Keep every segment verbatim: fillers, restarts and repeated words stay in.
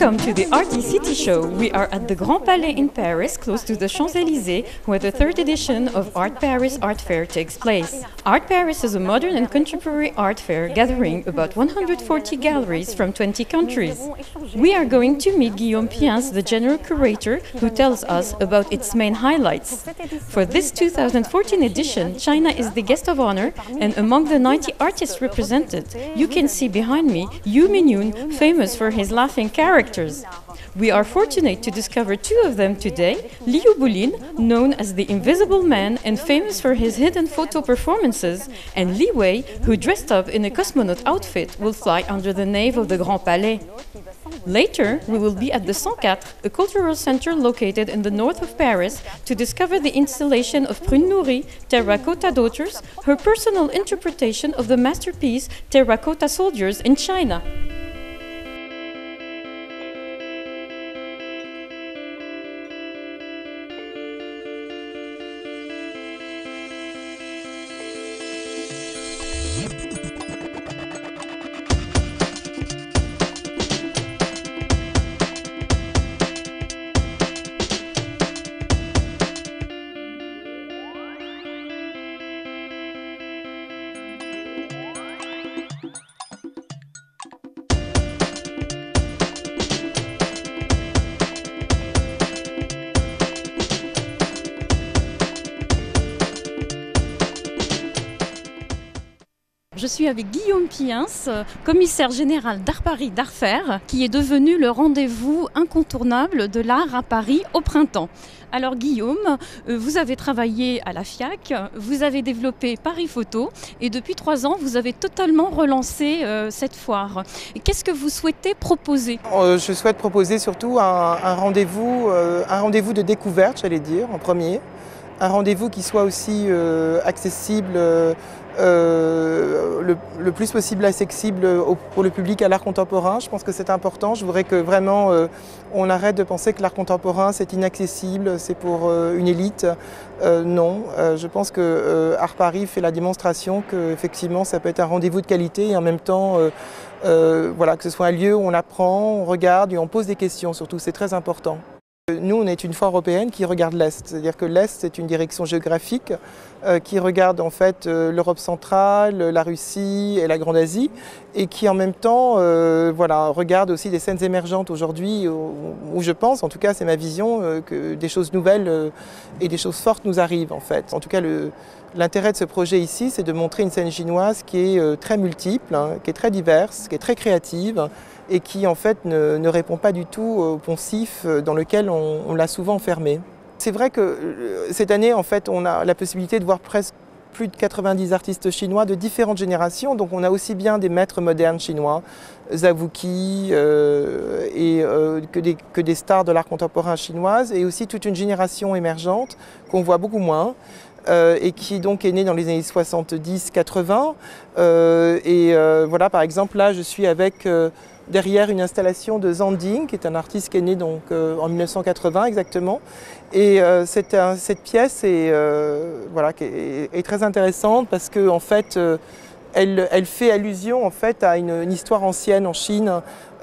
Welcome to the Arty City Show. We are at the Grand Palais in Paris, close to the Champs-Élysées, where the third edition of Art Paris Art Fair takes place. Art Paris is a modern and contemporary art fair gathering about one hundred forty galleries from twenty countries. We are going to meet Guillaume Piens, the general curator, who tells us about its main highlights. For this two thousand fourteen edition, China is the guest of honor, and among the ninety artists represented, you can see behind me Yu Mingyun, famous for his laughing characters. We are fortunate to discover two of them today, Liu Bulin, known as the Invisible Man and famous for his hidden photo performances, and Li Wei, who dressed up in a cosmonaut outfit will fly under the nave of the Grand Palais. Later, we will be at the cent quatre, a cultural center located in the north of Paris, to discover the installation of Prune Nourri, Terracotta Daughters, her personal interpretation of the masterpiece Terracotta Soldiers in China. Je suis avec Guillaume Piens, commissaire général d'Art Paris d'Art Fair, qui est devenu le rendez-vous incontournable de l'art à Paris au printemps. Alors Guillaume, vous avez travaillé à la FIAC, vous avez développé Paris Photo et depuis trois ans, vous avez totalement relancé euh, cette foire. Qu'est-ce que vous souhaitez proposer ? euh, Je souhaite proposer surtout un, un rendez-vous euh, un rendez-vous de découverte, j'allais dire, en premier. Un rendez-vous qui soit aussi euh, accessible, euh, le, le plus possible accessible au, pour le public à l'art contemporain. Je pense que c'est important. Je voudrais que vraiment euh, on arrête de penser que l'art contemporain c'est inaccessible, c'est pour euh, une élite. Euh, non, euh, je pense que euh, Art Paris fait la démonstration que effectivement ça peut être un rendez-vous de qualité et en même temps euh, euh, voilà, que ce soit un lieu où on apprend, on regarde et on pose des questions surtout, c'est très important. Nous, on est une foire européenne qui regarde l'Est, c'est-à-dire que l'Est, c'est une direction géographique euh, qui regarde en fait euh, l'Europe centrale, la Russie et la Grande Asie, et qui en même temps euh, voilà, regarde aussi des scènes émergentes aujourd'hui, où, où je pense, en tout cas c'est ma vision, euh, que des choses nouvelles euh, et des choses fortes nous arrivent en fait. En tout cas, le, l'intérêt de ce projet ici, c'est de montrer une scène chinoise qui est euh, très multiple, hein, qui est très diverse, qui est très créative, et qui en fait ne, ne répond pas du tout au poncif dans lequel on, on l'a souvent enfermé. C'est vrai que cette année, en fait, on a la possibilité de voir presque plus de quatre-vingt-dix artistes chinois de différentes générations. Donc on a aussi bien des maîtres modernes chinois, Zawuki, euh, et, euh, que, des, que des stars de l'art contemporain chinoise, et aussi toute une génération émergente qu'on voit beaucoup moins. Euh, et qui donc est né dans les années soixante-dix quatre-vingts. Euh, et euh, voilà, par exemple, là, je suis avec euh, derrière une installation de Zhang Ding, qui est un artiste qui est né donc, euh, en mille neuf cent quatre-vingts exactement. Et euh, cette, euh, cette pièce est, euh, voilà, qui est, est très intéressante parce que en fait, euh, elle, elle fait allusion en fait à une, une histoire ancienne en Chine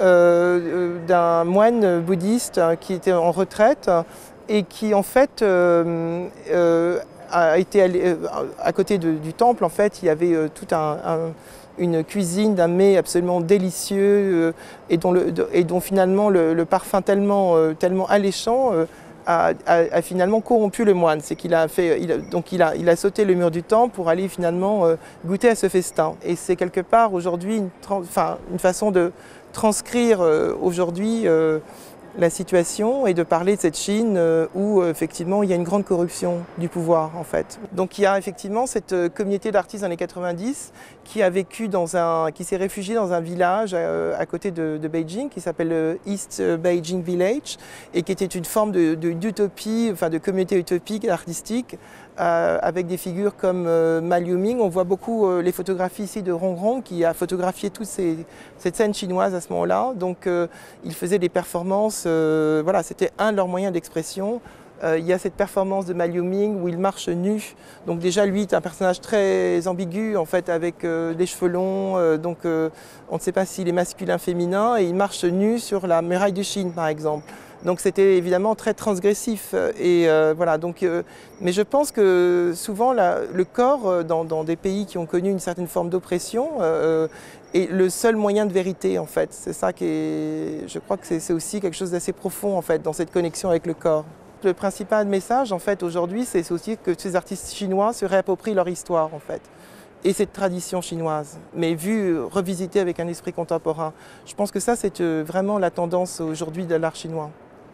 euh, d'un moine bouddhiste qui était en retraite et qui en fait euh, euh, a été allé, à côté de, du temple, en fait, il y avait euh, toute un, un, une cuisine d'un mets absolument délicieux euh, et, dont le, de, et dont finalement le, le parfum tellement, euh, tellement alléchant euh, a, a, a finalement corrompu le moine. C'est qu'il a fait, il a, donc il a, il a sauté le mur du temple pour aller finalement euh, goûter à ce festin. Et c'est quelque part aujourd'hui une, enfin, une façon de transcrire euh, aujourd'hui euh, la situation et de parler de cette Chine euh, où euh, effectivement il y a une grande corruption du pouvoir en fait. Donc il y a effectivement cette euh, communauté d'artistes dans les quatre-vingt-dix qui a vécu dans un, qui s'est réfugiée dans un village euh, à côté de, de Beijing qui s'appelle le East Beijing Village et qui était une forme de, de, d'utopie, enfin de communauté utopique artistique euh, avec des figures comme euh, Ma Liuming. On voit beaucoup euh, les photographies ici de Rong Rong qui a photographié toute ces, cette scène chinoise à ce moment-là. Donc euh, il faisait des performances. Euh, voilà, c'était un de leurs moyens d'expression Euh, il y a cette performance de Ma Liu-ming où il marche nu. Donc déjà, lui, est un personnage très ambigu, en fait, avec euh, des cheveux longs. Euh, donc euh, on ne sait pas s'il est masculin, féminin. Et il marche nu sur la muraille de Chine, par exemple. Donc c'était évidemment très transgressif. Et euh, voilà, donc, euh, mais je pense que souvent, la, le corps, dans, dans des pays qui ont connu une certaine forme d'oppression, euh, est le seul moyen de vérité, en fait. C'est ça qui est... Je crois que c'est aussi quelque chose d'assez profond, en fait, dans cette connexion avec le corps. Le principal message, en fait, aujourd'hui, c'est aussi que ces artistes chinois se réapproprient leur histoire, en fait, et cette tradition chinoise, mais vue, revisitée avec un esprit contemporain. Je pense que ça, c'est vraiment la tendance aujourd'hui de l'art chinois.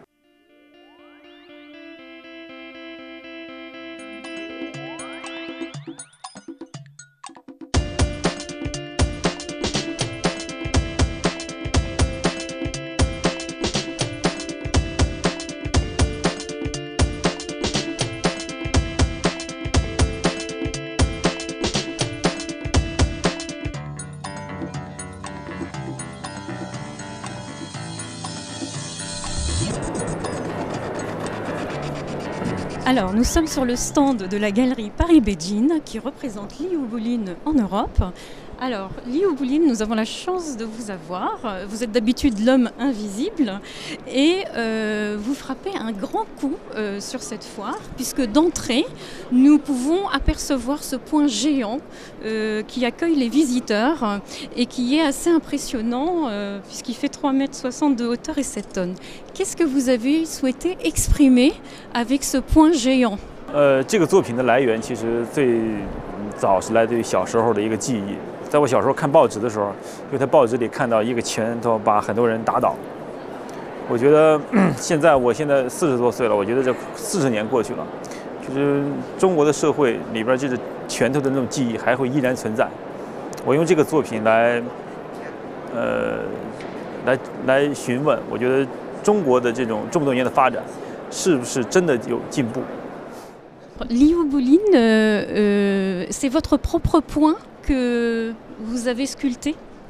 Alors, nous sommes sur le stand de la galerie Paris-Beijing qui représente Liu Bulin en Europe. Alors, Liu Bulin, nous avons la chance de vous avoir. Vous êtes d'habitude l'homme invisible et euh, vous frappez un grand coup euh, sur cette foire puisque d'entrée, nous pouvons apercevoir ce point géant euh, qui accueille les visiteurs et qui est assez impressionnant euh, puisqu'il fait trois mètres soixante de hauteur et sept tonnes. Qu'est-ce que vous avez souhaité exprimer avec ce point géant? 呃，这个作品的来源其实最早是来自于小时候的一个记忆。在我小时候看报纸的时候，就在报纸里看到一个拳头把很多人打倒。我觉得现在我现在四十多岁了，我觉得这四十年过去了，就是中国的社会里边这个拳头的那种记忆还会依然存在。我用这个作品来，呃，来来询问，我觉得中国的这种这么多年的发展，是不是真的有进步？ Liu Bulin, euh, euh, c'est votre propre point que vous avez sculpté?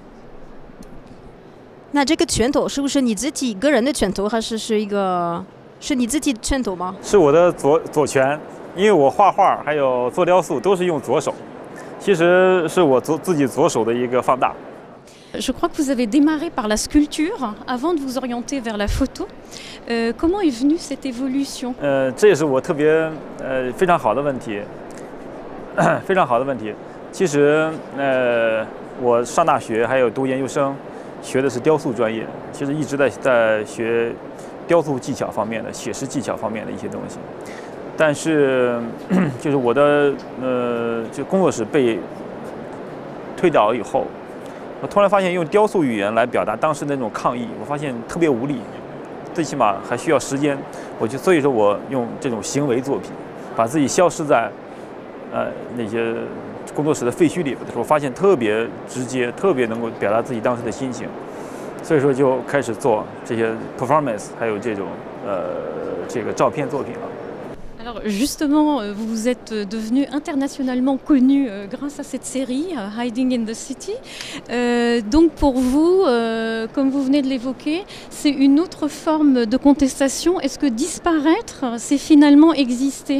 那这个拳头是不是你自己个人的拳头，还是是一个是你自己的拳头吗？ 是我的左左拳，因为我画画还有做雕塑都是用左手，其实是我左自己左手的一个放大。 Je crois que vous avez démarré par la sculpture avant de vous orienter vers la photo. Euh, comment est venue cette évolution? 呃，这也是我特别呃非常好的问题，非常好的问题。其实呃，我上大学还有读研究生，学的是雕塑专业，其实一直在在学雕塑技巧方面的、写实技巧方面的一些东西。但是就是我的呃，就工作室被推倒以后。 我突然发现，用雕塑语言来表达当时的那种抗议，我发现特别无力，最起码还需要时间。我就所以说我用这种行为作品，把自己消失在呃那些工作室的废墟里的时候，发现特别直接，特别能够表达自己当时的心情。所以说就开始做这些 performance， 还有这种呃这个照片作品了。 Alors justement, vous êtes devenu internationalement connu grâce à cette série, Hiding in the City. Euh, donc pour vous, euh, comme vous venez de l'évoquer, c'est une autre forme de contestation. Est-ce que disparaître, c'est finalement exister?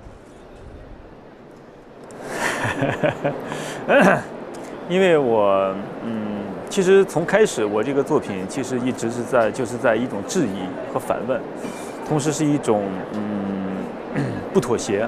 因为我嗯，其实从开始我这个作品其实一直是在就是在一种质疑和反问，同时是一种嗯。 不妥协。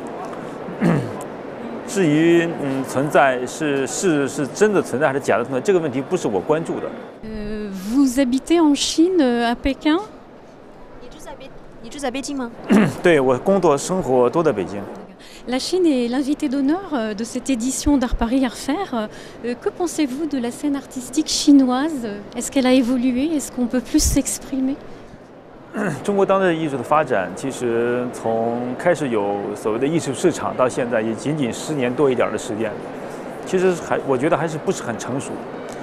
至于嗯存在是是是真的存在还是假的存在，这个问题不是我关注的。 呃 Vous habitez en Chine, à Pékin? 你住在北，你住在北京吗？ 对，我工作生活都在北京。 La Chine est l'invité d'honneur de cette édition d'Art Paris Art Fair. Euh, que pensez-vous de la scène artistique chinoise? Est-ce qu'elle a évolué? Est-ce qu'on peut plus s'exprimer? 中国当代艺术的发展，其实从开始有所谓的艺术市场到现在，也仅仅十年多一点的时间，其实还我觉得还是不是很成熟。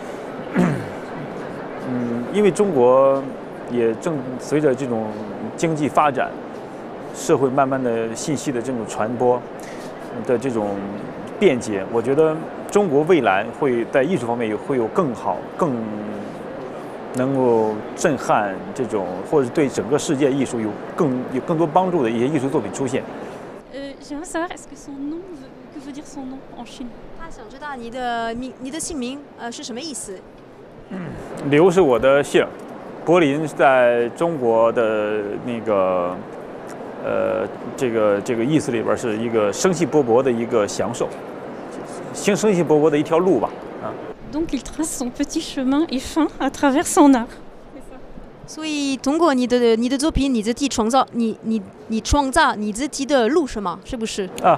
嗯，因为中国也正随着这种经济发展，社会慢慢的信息的这种传播的这种便捷，我觉得中国未来会在艺术方面也会有更好、更能够震撼这种，或者对整个世界艺术有更有更多帮助的一些艺术作品出现。 Euh, J'aimerais savoir, est-ce que son nom, veut- que veut dire son nom en Chine? 他想知道你的名，你的姓名呃是什么意思？ 刘是我的姓，柏林在中国的那个呃这个这个意思里边是一个生气勃勃的一个享受，生生气勃勃的一条路吧，啊。 Donc il trace son petit chemin et fin à travers son art. 所以通过你的你的作品，你自己创造你你你创造你自己的路是吗？是不是？ 啊，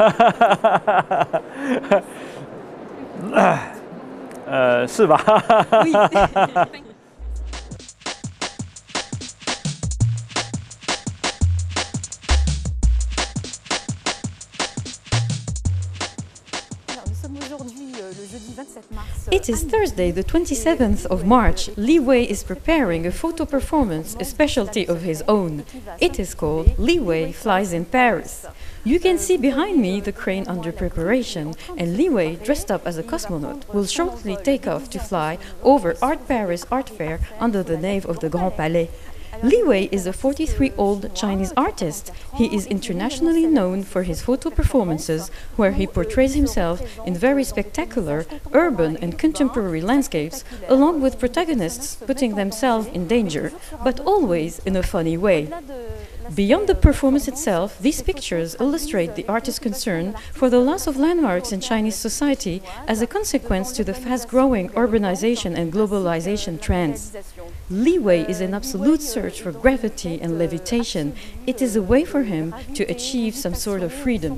呃，是吧？ It is Thursday, the twenty-seventh of March. Li Wei is preparing a photo performance, a specialty of his own. It is called Li Wei Flies in Paris. You can see behind me the crane under preparation, and Li Wei, dressed up as a cosmonaut, will shortly take off to fly over Art Paris Art Fair under the nave of the Grand Palais. Li Wei is a forty-three-year-old Chinese artist. He is internationally known for his photo performances, where he portrays himself in very spectacular, urban and contemporary landscapes, along with protagonists putting themselves in danger, but always in a funny way. Beyond the performance itself, these pictures illustrate the artist's concern for the loss of landmarks in Chinese society as a consequence to the fast-growing urbanization and globalization trends. Li Wei is an absolute search for gravity and levitation. It is a way for him to achieve some sort of freedom.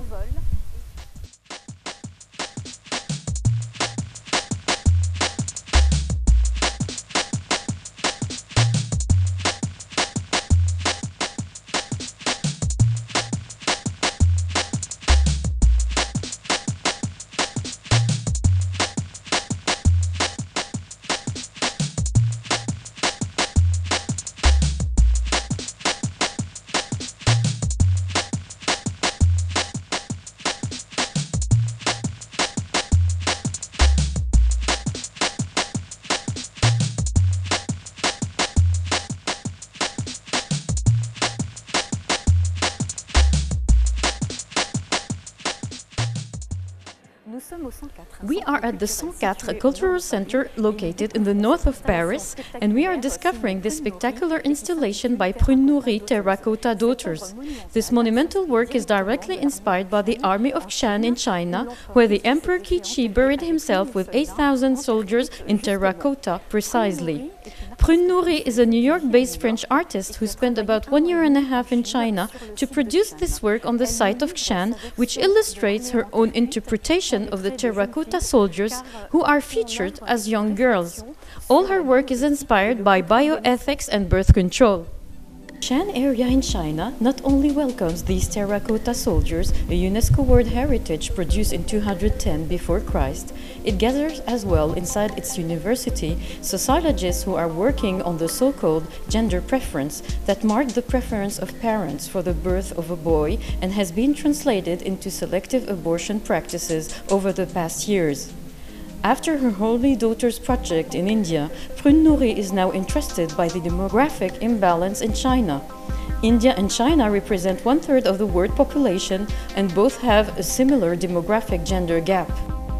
We are at the cent quatre, a cultural center located in the north of Paris, and we are discovering this spectacular installation by Prune Nourri Terracotta Daughters. This monumental work is directly inspired by the army of Qian in China, where the Emperor Qixi buried himself with eight thousand soldiers in terracotta precisely. Prune Nourri is a New York-based French artist who spent about one year and a half in China to produce this work on the site of Qian, which illustrates her own interpretation of the terracotta soldiers who are featured as young girls. All her work is inspired by bioethics and birth control. Qian area in China not only welcomes these terracotta soldiers, a UNESCO World Heritage produced in two hundred ten before Christ, it gathers as well inside its university sociologists who are working on the so-called gender preference that marked the preference of parents for the birth of a boy and has been translated into selective abortion practices over the past years. After her Holy Daughters project in India, Prune Nourri is now interested by the demographic imbalance in China. India and China represent one-third of the world population and both have a similar demographic gender gap.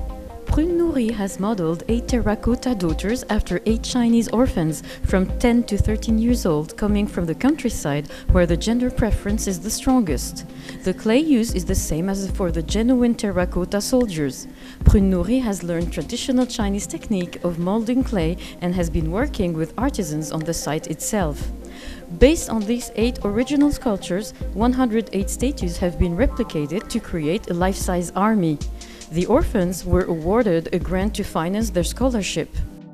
Prune Nourri has modeled eight terracotta daughters after eight Chinese orphans from ten to thirteen years old coming from the countryside where the gender preference is the strongest. The clay used is the same as for the genuine terracotta soldiers. Prune Nourri has learned traditional Chinese technique of molding clay and has been working with artisans on the site itself. Based on these eight original sculptures, one hundred eight statues have been replicated to create a life-size army. The orphans were awarded a grant to finance their scholarship.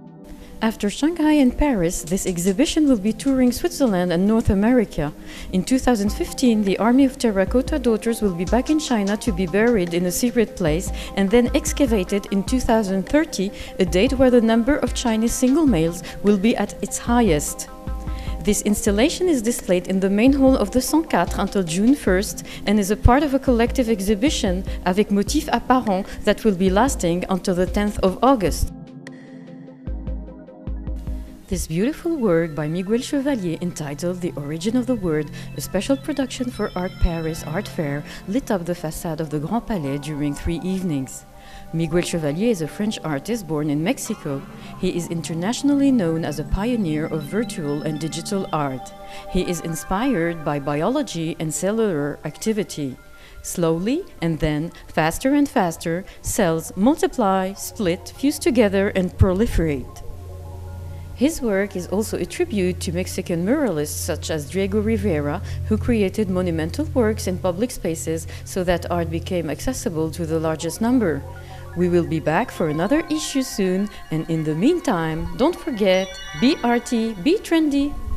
After Shanghai and Paris, this exhibition will be touring Switzerland and North America. In two thousand fifteen, the Army of Terracotta Daughters will be back in China to be buried in a secret place and then excavated in two thousand thirty, a date where the number of Chinese single males will be at its highest. This installation is displayed in the main hall of the cent quatre until June first and is a part of a collective exhibition avec motifs apparents that will be lasting until the tenth of August. This beautiful work by Miguel Chevalier, entitled The Origin of the Word, a special production for Art Paris Art Fair, lit up the facade of the Grand Palais during three evenings. Miguel Chevalier is a French artist born in Mexico. He is internationally known as a pioneer of virtual and digital art. He is inspired by biology and cellular activity. Slowly, and then, faster and faster, cells multiply, split, fuse together, and proliferate. His work is also a tribute to Mexican muralists such as Diego Rivera, who created monumental works in public spaces so that art became accessible to the largest number. We will be back for another issue soon, and in the meantime, don't forget, be arty, be trendy.